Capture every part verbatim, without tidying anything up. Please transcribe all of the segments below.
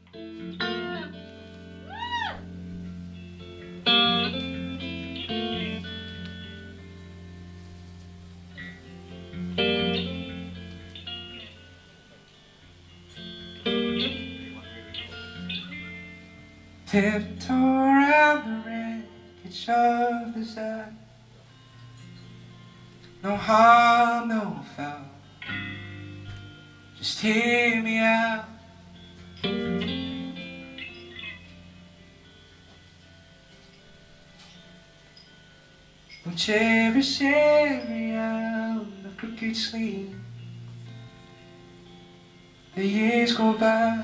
Tiptoe around the wreckage of desire. No harm, no foul. Just hear me out. Don't cherish every hour of crooked sleep. The years go by.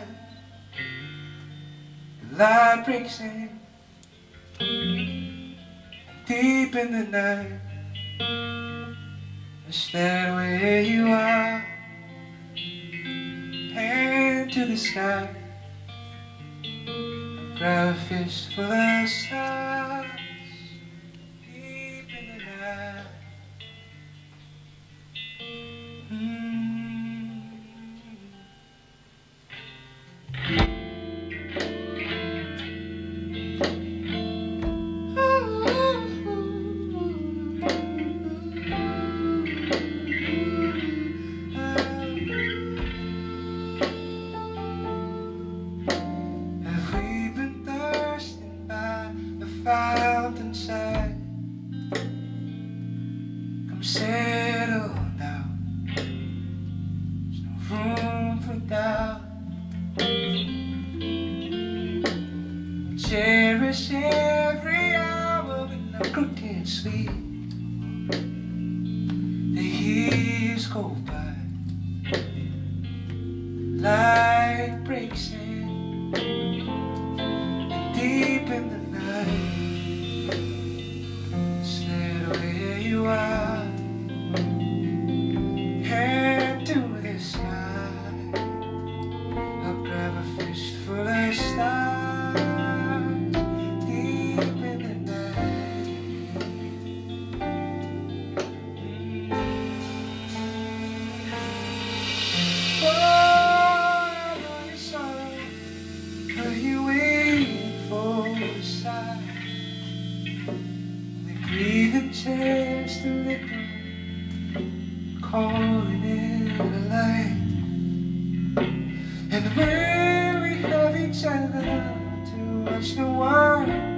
The light breaks in. Deep in the night. Is that where you are? Hand to the sky. Grab a fistful of stars. Deep in the night. Mm. Fountainside, come settle down. There's no room for doubt. Cherish every hour in a crooked sleep. The years go by. Light breaks in, and deep in the night. You are, hand to the sky. I'll grab a fistful of stars. Deep in the night. Oh, I know your song. Are you waiting for a sigh? Breathe a chance to liquor, calling it a light. And when we have each other to watch the world